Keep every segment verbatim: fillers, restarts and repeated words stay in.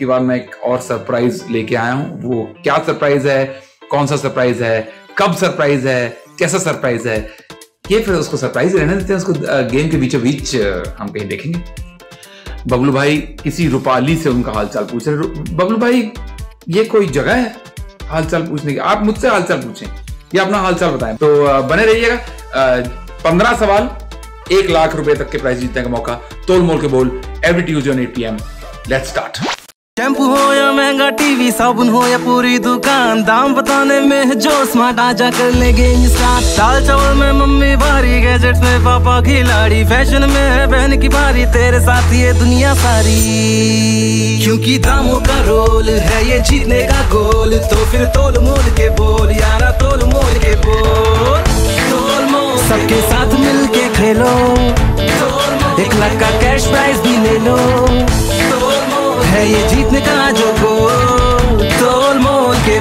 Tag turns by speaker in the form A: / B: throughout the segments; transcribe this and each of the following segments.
A: की बार मैं एक और सरप्राइज लेके आया हूँ। वो क्या सरप्राइज है, कौन सा सरप्राइज है, कब सरप्राइज है, कैसा सरप्राइज है, ये फिर उसको सरप्राइज रहने देते हैं। उसको गेम के बीचों बीच हम कहीं देखेंगे। बबलू भाई किसी रूपाली से उनका हालचाल पूछ रहे। बबलू भाई ये कोई जगह है हालचाल पूछने की? आप मुझसे हालचाल पूछें या अपना हालचाल बताएं। तो बने रहिएगा। पंद्रह सवाल, एक लाख रुपए तक के प्राइस जीतने का मौका। तोल मोल के बोल every Tuesday on eight P M. Let's start.
B: Shampoo हो या महंगा टीवी, साबुन हो या पूरी दुकान, दाम बताने में है जो स्मार्ट, आजा कर लेंगे स्टार्ट। दाल चावल में मम्मी भारी, गैजेट्स में पापा खिलाड़ी, फैशन में है बहन की बारी, तेरे साथ ये दुनिया सारी। क्योंकि दामों का रोल है ये जीतने का गोल, तो फिर तोल मोल के बोल यारा, तोल मोल के बोल। तोल मोल सबके साथ मिल के खेलो, एक लाख का कैश प्राइज भी ले लो, है ये जीतने का जो गोल, तोल मोल के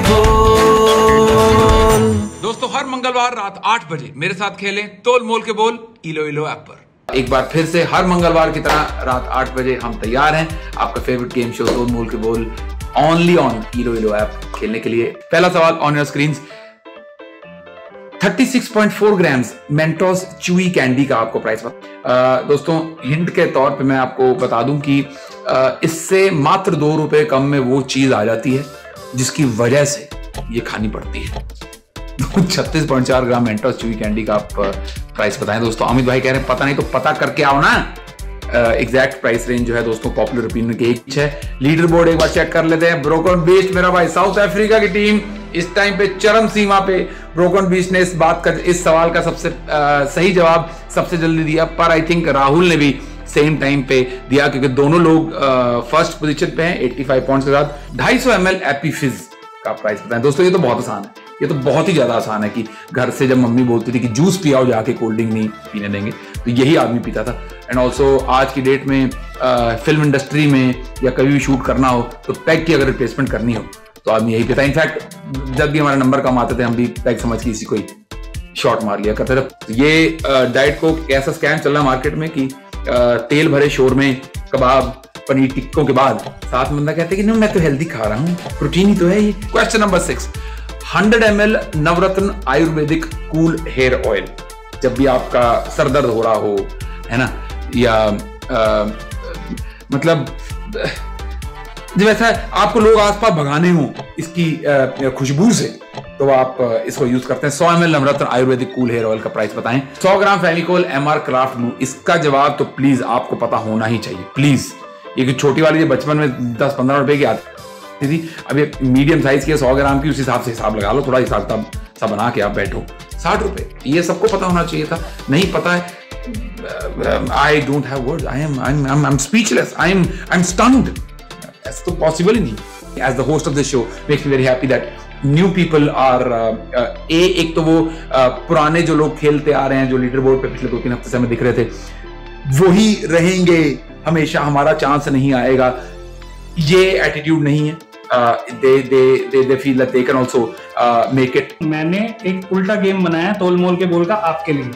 B: बोल।
A: दोस्तों हर मंगलवार रात आठ बजे मेरे साथ खेलें तोल मोल के बोल इलो इलो ऐप पर। एक बार फिर से हर मंगलवार की तरह रात आठ बजे हम तैयार हैं आपका फेवरेट गेम शो तोल मोल के बोल ओनली ऑन इलो इलो ऐप खेलने के लिए। पहला सवाल ऑन योर स्क्रीन। छत्तीस पॉइंट चार ग्राम्स मेंटोस च्यूई कैंडी का आपको प्राइस बता। दोस्तों हिंट के तौर पे मैं आपको बता दूं कि आ, इससे मात्र दो रुपए कम में वो चीज आ जाती है जिसकी वजह से ये खानी पड़ती है। छत्तीस पॉइंट चार ग्राम मेंटोस च्यूई कैंडी का आप प्राइस बताएं। दोस्तों अमित भाई कह रहे हैं पता नहीं तो पता करके आओ ना। एग्जैक्ट प्राइस रेंज जो है दोस्तों पॉपुलर ओपिनियन के एक है। लीडर बोर्ड एक बार चेक कर लेते हैं। ब्रोकन बीस्ट मेरा भाई साउथ अफ्रीका की टीम इस टाइम पे चरम सीमा पे। ब्रोकन बीस्ट ने इस बात का इस सवाल का सबसे आ, सही जवाब सबसे जल्दी दिया, पर आई थिंक राहुल ने भी सेम टाइम पे दिया क्योंकि दोनों लोग फर्स्ट पोजीशन पे हैं पचासी पॉइंट्स के साथ। ढाई सौ एम एल एपी फिज का प्राइस बताएं। दोस्तों ये तो बहुत आसान है, ये तो बहुत ही ज्यादा आसान है कि घर से जब मम्मी बोलती थी कि जूस पियाओ जाके, कोल्ड ड्रिंक नहीं पीने देंगे, तो यही आदमी पीता था। एंड ऑल्सो आज की डेट में आ, फिल्म इंडस्ट्री में या कभी भी शूट करना हो तो पैग की अगर रिप्लेसमेंट करनी हो तो आदमी यही पीता। इनफैक्ट जब भी हमारा नंबर कम आते थे हम भी पैग समझ के इसी कोई शॉट मार लिया करते थे। ये डाइट को कैसा स्कैम चल रहा है मार्केट में कि तेल भरे शोरमे, कबाब, पनीर टिक्कों के बाद साथ में बंदा कहते हैं कि नहीं मैं तो हेल्दी खा रहा हूँ, प्रोटीन ही तो है ये। Question number six. Hundred M L Navratna Ayurvedic cool hair oil. जब भी आपका सर दर्द हो रहा हो, है ना, या आ, मतलब जब ऐसा आपको लोग आसपास भगाने हो इसकी खुशबू से, तो आप इसको यूज करते हैं। सौ M L Navratna Ayurvedic cool hair oil का प्राइस बताएं। सौ gram Fevicol M R craft glue. इसका जवाब तो प्लीज आपको पता होना ही चाहिए, प्लीज। ये छोटी वाली जो बचपन में दस पंद्रह रुपए की आती थी, अब ये मीडियम साइज की सौ ग्राम की, उस हिसाब से हिसाब लगा लो, थोड़ा हिसाब किताब सा बना के आप बैठो। साठ रुपए, ये सबको पता होना चाहिए था। नहीं पता है, I don't have words, I am I am I am speechless, I am I am stunned. ऐसा तो पॉसिबल ही नहीं। As the host of this show makes me very happy that new people are a एक तो वो uh, पुराने जो लोग खेलते आ रहे हैं, जो लीडर बोर्ड पे पिछले दो तीन हफ्ते से हमें दिख रहे थे, वही रहेंगे हमेशा, हमारा चांस नहीं आएगा, ये एटीट्यूड नहीं है। They they they they feel that they can also make it.
C: मैंने एक उल्टा गेम बनाया तोल मोल के बोल का आपके लिए।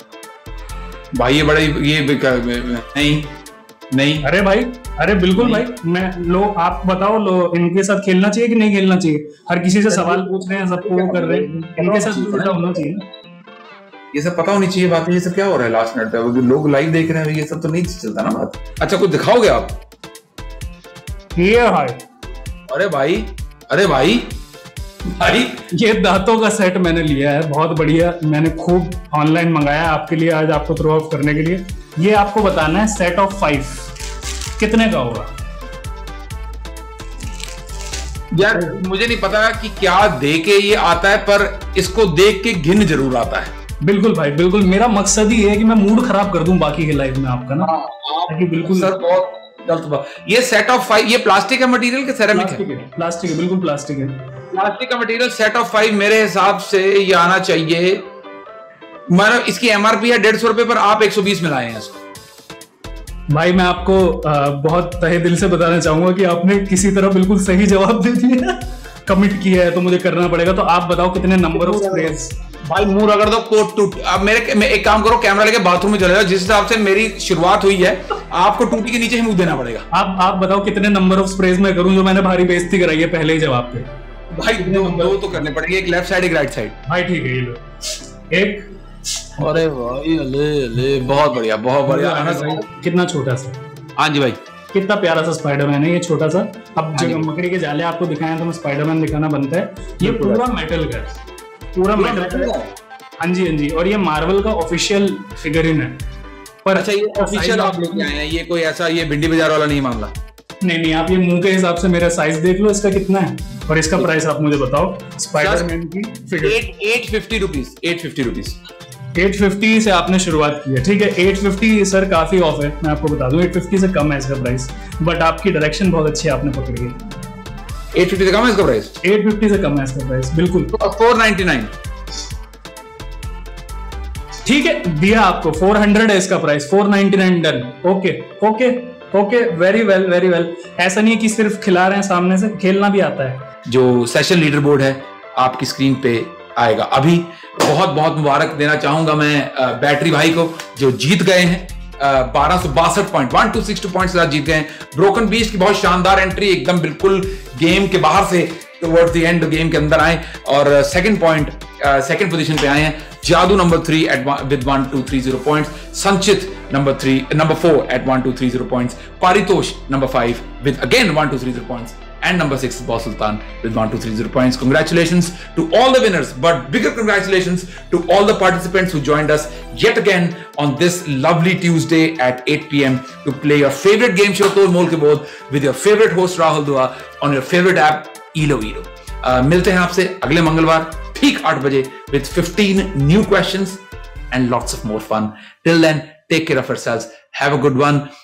A: भाई ये बड़ा ये नहीं नहीं
C: अरे भाई, अरे बिल्कुल भाई, मैं लो आप बताओ, लो इनके साथ खेलना चाहिए कि नहीं खेलना चाहिए? हर किसी से सवाल पूछ रहे हैं, सबको वो कर रहे हैं, इनके साथ उल्टा होना चाहिए।
A: ये सब पता होनी चाहिए बात। ये सब क्या हो रहा है लास्ट मिनट पे? लोग लाइव देख रहे हैं, ये सब तो नहीं चलता ना बात। अच्छा कुछ दिखाओगे आप?
C: ये भाई,
A: अरे भाई, अरे भाई भाई
C: ये दांतों का सेट मैंने लिया है, बहुत बढ़िया। मैंने खूब ऑनलाइन मंगाया आपके लिए, आज आपको थ्रो ऑफ करने के लिए। ये आपको बताना है सेट ऑफ फाइव कितने का होगा।
A: यार मुझे नहीं पता कि क्या दे के ये आता है, पर इसको देख के घिन जरूर आता है।
C: बिल्कुल भाई बिल्कुल, मेरा मकसद ही है कि मैं मूड खराब कर दूं बाकी के लाइफ में आपका ना।
A: ताकि बिल्कुल सर बहुत गलत। ये सेट ऑफ फाइव, ये प्लास्टिक का मटेरियल के सेरेमिक है?
C: प्लास्टिक है, बिल्कुल प्लास्टिक है।
A: प्लास्टिक का मटेरियल सेट ऑफ फाइव, मेरे हिसाब से ये आना चाहिए, मतलब इसकी एमआरपी है डेढ़ सौ रुपए, पर आप एक सौ बीस में लाए हैं इसको।
C: भाई मैं आपको आ, बहुत तहे दिल से बताना चाहूंगा कि आपने किसी तरह बिल्कुल सही जवाब दे दिया। कमिट किया है तो मुझे करना पड़ेगा। तो आप बताओ कितने नंबर ऑफ स्प्रेज
A: भाई मुंह रगड़ दो, कोट टूट। अब मेरे मैं एक काम करो, कैमरा लेके बाथरूम में चले जाओ। जिस हिसाब से मेरी शुरुआत हुई है, आपको टूटी के नीचे ही मुंह देना पड़ेगा।
C: आप आप बताओ कितने नंबर ऑफ स्प्रेज में करूं जो मैंने भारी बेइज्जती कराई है पहले ही जवाब पे।
A: भाई दो, दो तो करने पड़ेंगे, एक लेफ्ट साइड एक राइट साइड।
C: भाई ठीक है, ये लो एक।
A: अरे भाई अले अले बहुत बढ़िया बहुत बढ़िया।
C: कितना छोटा सा।
A: हाँ जी भाई,
C: कितना प्यारा सा स्पाइडरमैन है ये, छोटा सा। अब जो मकड़ी के जाले आपको दिखाए तो मैं स्पाइडरमैन दिखाना बनता है। ये पूरा मेटल का, पूरा मेटल का। हाँ जी हाँ जी, और ये मार्वल का ऑफिशियल फिगरिन है। पर
A: अच्छा ये ऑफिशियल आप लेके आए हैं, ये कोई ऐसा ये भिंडी बाजार वाला नहीं मामला?
C: नहीं नहीं, आप ये मुंह के हिसाब से मेरा साइज देख लो, इसका कितना है और इसका प्राइस आप मुझे बताओ। स्पाइडरमैन की figure
A: eight fifty rupees eight fifty rupees
C: eight fifty से आपने शुरुआत की है, ठीक है। एट फिफ्टी सर काफी ऑफ है, मैं आपको बता दूं। एट फिफ्टी से कम है इसका प्राइस, बट आपकी डायरेक्शन बहुत अच्छी है, आपने पकड़ ली।
A: एट फिफ्टी से कम है इसका प्राइस?
C: एट फिफ्टी से कम है इसका प्राइस, बिल्कुल।
A: फोर नाइंटी नाइन,
C: ठीक है, दिया आपको। फोर हंड्रेड है इसका price, four ninety nine done. Okay okay okay, very well very well. ऐसा नहीं है कि सिर्फ खिला रहे हैं, सामने से खेलना भी आता है।
A: जो सेशन लीडर बोर्ड है आपकी स्क्रीन पे आएगा अभी। बहुत बहुत मुबारक देना चाहूंगा मैं बैटरी भाई को, जो जीत गए हैं बारह सौ बासठ point, one two six two point के साथ जीत गए हैं। ब्रोकन बीस्ट की बहुत शानदार एंट्री, एकदम बिल्कुल गेम के बाहर से टुवर्ड्स द एंड गेम के अंदर आए और सेकंड पॉइंट सेकंड पोजीशन पे आए हैं। Jadu number three at with one two three zero points, Sanchit number three number four at one two three zero points, Paritosh number five with again one two three zero points, and number six is Boss Sultan with one two three zero points. Congratulations to all the winners, but bigger congratulations to all the participants who joined us yet again on this lovely Tuesday at eight p m to play your favorite game show Tol Mol Ke Bod with your favorite host Rahul Dua on your favorite app Elo Elo. Uh, मिलते हैं आपसे अगले मंगलवार ठीक आठ बजे with fifteen new questions and lots of more fun. Till then, take care of yourselves. Have a good one.